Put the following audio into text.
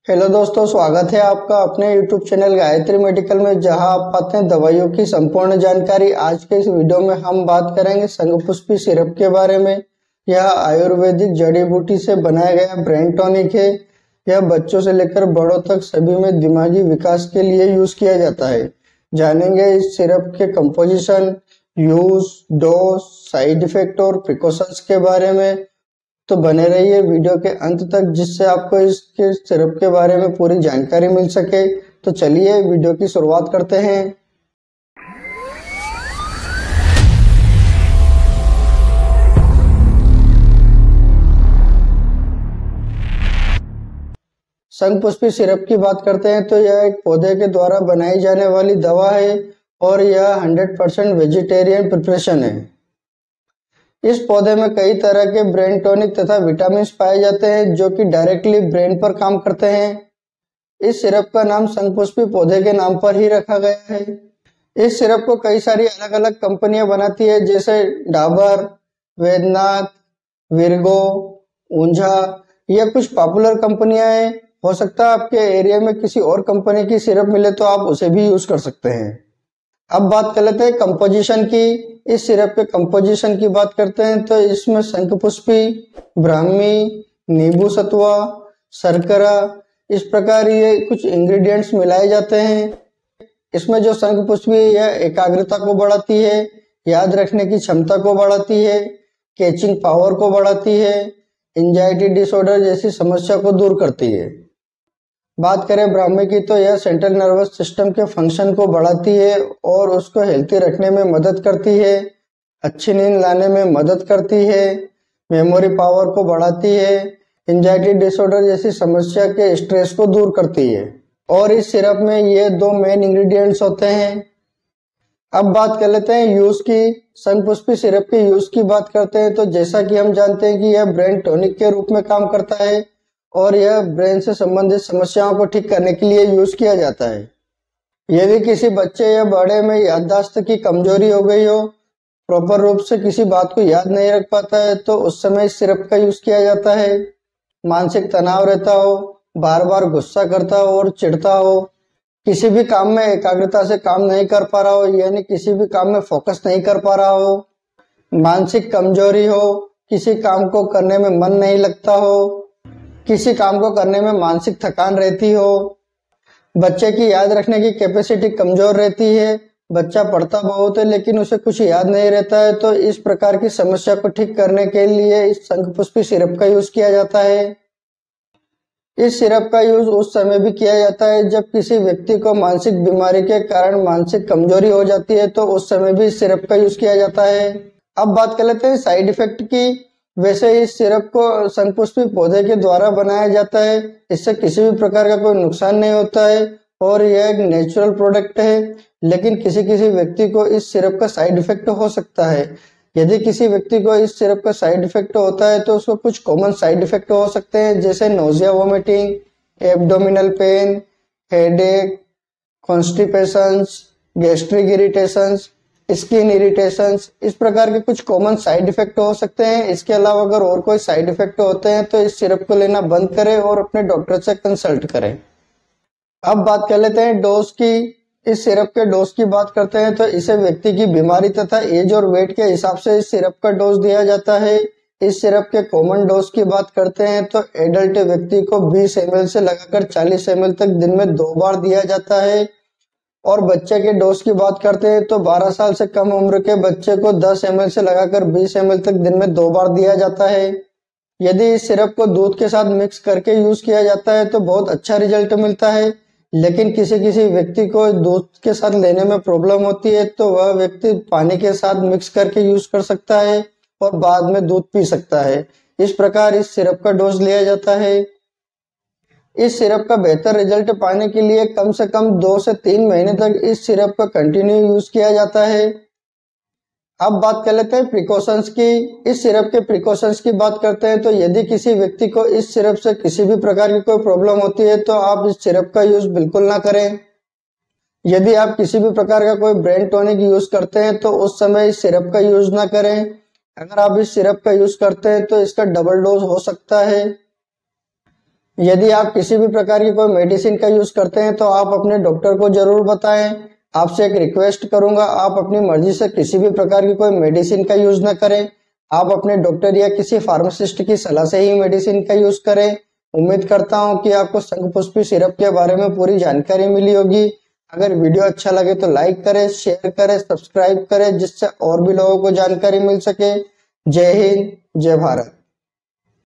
Hello दोस्तों, स्वागत है आपका अपने YouTube चैनल गायत्री मेडिकल में, जहां आप पाते हैं दवाइयों की संपूर्ण जानकारी। आज के इस वीडियो में हम बात करेंगे शंखपुष्पी सिरप के बारे में। यह आयुर्वेदिक जड़ी बूटी से बनाया गया ब्रेन टॉनिक है। यह बच्चों से लेकर बड़ों तक सभी में दिमागी विकास के लिए यूज किया जाता है। जानेंगे इस सिरप के composition, use, dose, side effect और प्रिकॉशंस के बारे में। तो बने रहिए वीडियो के अंत तक, जिससे आपको इसके सिरप के बारे में पूरी जानकारी मिल सके। तो चलिए वीडियो की शुरुआत करते हैं। शंखपुष्पी सिरप की बात करते हैं तो यह एक पौधे के द्वारा बनाई जाने वाली दवा है और यह 100% वेजिटेरियन प्रिपरेशन है। इस पौधे में कई तरह के ब्रेन टॉनिक तथा विटामिन पाए जाते हैं जो कि डायरेक्टली ब्रेन पर काम करते हैं। इस सिरप का नाम शंखपुष्पी पौधे के नाम पर ही रखा गया है। इस सिरप को कई सारी अलग अलग कंपनियां बनाती है, जैसे डाबर, वैद्यनाथ, विर्गो, ऊंझा। यह कुछ पॉपुलर कंपनियां हैं। हो सकता है आपके एरिया में किसी और कंपनी की सिरप मिले तो आप उसे भी यूज कर सकते हैं। अब बात कर लेते हैं कंपोजिशन की। इस सिरप के कंपोजिशन की बात करते हैं तो इसमें शंखपुष्पी, ब्राह्मी, नींबू सत्वा, शर्करा, इस प्रकार ये कुछ इंग्रेडिएंट्स मिलाए जाते हैं। इसमें जो शंखपुष्पी है यह एकाग्रता को बढ़ाती है, याद रखने की क्षमता को बढ़ाती है, कैचिंग पावर को बढ़ाती है, एंजाइटी डिसऑर्डर जैसी समस्या को दूर करती है। बात करें ब्राह्मी की तो यह सेंट्रल नर्वस सिस्टम के फंक्शन को बढ़ाती है और उसको हेल्थी रखने में मदद करती है, अच्छी नींद लाने में मदद करती है, मेमोरी पावर को बढ़ाती है, एंजाइटी डिसऑर्डर जैसी समस्या के स्ट्रेस को दूर करती है। और इस सिरप में ये दो मेन इंग्रेडिएंट्स होते हैं। अब बात कर लेते हैं यूज की। शंखपुष्पी सिरप के यूज की बात करते हैं तो जैसा कि हम जानते हैं कि यह ब्रेन टॉनिक के रूप में काम करता है और यह ब्रेन से संबंधित समस्याओं को ठीक करने के लिए यूज किया जाता है। यदि किसी बच्चे या बड़े में याददाश्त की कमजोरी हो गई हो, प्रॉपर रूप से किसी बात को याद नहीं रख पाता है, तो उस समय इस सिरप का यूज किया जाता है। मानसिक तनाव रहता हो, बार बार गुस्सा करता हो और चिढ़ता हो, किसी भी काम में एकाग्रता से काम नहीं कर पा रहा हो, यानी किसी भी काम में फोकस नहीं कर पा रहा हो, मानसिक कमजोरी हो, किसी काम को करने में मन नहीं लगता हो, किसी काम को करने में मानसिक थकान रहती हो, बच्चे की याद रखने की कैपेसिटी कमजोर रहती है, बच्चा पढ़ता बहुत है लेकिन उसे कुछ याद नहीं रहता है, तो इस प्रकार की समस्या को ठीक करने के लिए इस शंखपुष्पी सिरप का यूज किया जाता है। इस सिरप का यूज उस समय भी किया जाता है जब किसी व्यक्ति को मानसिक बीमारी के कारण मानसिक कमजोरी हो जाती है, तो उस समय भी इस सिरप का यूज किया जाता है। अब बात कर लेते हैं साइड इफेक्ट की। वैसे इस सिरप को शंखपुष्पी पौधे के द्वारा बनाया जाता है, इससे किसी भी प्रकार का कोई नुकसान नहीं होता है और यह एक नेचुरल प्रोडक्ट है। लेकिन किसी किसी व्यक्ति को इस सिरप का साइड इफेक्ट हो सकता है। यदि किसी व्यक्ति को इस सिरप का साइड इफेक्ट होता है तो उसको कुछ कॉमन साइड इफेक्ट हो सकते हैं, जैसे nausea, vomiting, abdominal pain, headache, constipations, gastric irritations, skin irritations, इस प्रकार के कुछ कॉमन साइड इफेक्ट हो सकते हैं। इसके अलावा अगर और कोई साइड इफेक्ट होते हैं तो इस सिरप को लेना बंद करें और अपने डॉक्टर से कंसल्ट करें। अब बात कर लेते हैं डोज की। इस सिरप के डोज की बात करते हैं तो इसे व्यक्ति की बीमारी तथा एज और वेट के हिसाब से इस सिरप का डोज दिया जाता है। इस सिरप के कॉमन डोज की बात करते हैं तो एडल्ट व्यक्ति को 20 ml से लगाकर 40 ml तक दिन में 2 बार दिया जाता है और बच्चे के डोज की बात करते हैं तो 12 साल से कम उम्र के बच्चे को 10 ml से लगाकर 20 ml तक दिन में 2 बार दिया जाता है। यदि इस सिरप को दूध के साथ मिक्स करके यूज किया जाता है तो बहुत अच्छा रिजल्ट मिलता है, लेकिन किसी किसी व्यक्ति को दूध के साथ लेने में प्रॉब्लम होती है तो वह व्यक्ति पानी के साथ मिक्स करके यूज कर सकता है और बाद में दूध पी सकता है। इस प्रकार इस सिरप का डोज लिया जाता है। इस सिरप का बेहतर रिजल्ट पाने के लिए कम से कम 2 से 3 महीने तक इस सिरप का कंटिन्यू यूज किया जाता है। अब बात कर लेते हैं प्रिकॉशंस की। इस सिरप के प्रिकॉशंस की बात करते हैं तो यदि किसी व्यक्ति को इस सिरप से किसी भी प्रकार की कोई प्रॉब्लम होती है तो आप इस सिरप का यूज बिल्कुल ना करें। यदि आप किसी भी प्रकार का कोई ब्रेन टॉनिक यूज करते हैं तो उस समय इस सिरप का यूज ना करें। अगर आप इस सिरप का यूज करते हैं तो इसका डबल डोज हो सकता है। यदि आप किसी भी प्रकार की कोई मेडिसिन का यूज करते हैं तो आप अपने डॉक्टर को जरूर बताएं। आपसे एक रिक्वेस्ट करूंगा, आप अपनी मर्जी से किसी भी प्रकार की कोई मेडिसिन का यूज न करें। आप अपने डॉक्टर या किसी फार्मासिस्ट की सलाह से ही मेडिसिन का यूज करें। उम्मीद करता हूं कि आपको शंखपुष्पी सिरप के बारे में पूरी जानकारी मिली होगी। अगर वीडियो अच्छा लगे तो लाइक करें, शेयर करें, सब्सक्राइब करें, जिससे और भी लोगों को जानकारी मिल सके। जय हिंद, जय भारत।